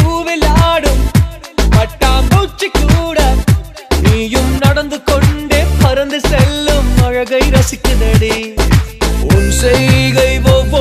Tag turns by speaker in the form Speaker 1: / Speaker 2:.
Speaker 1: பூவில் ஆடும் பட்டாம்பூச்சி கூட நீயும் நடந்து கொண்டே பறந்து செல்லும் அழகை ரசிக்குதடி உன் செய்கை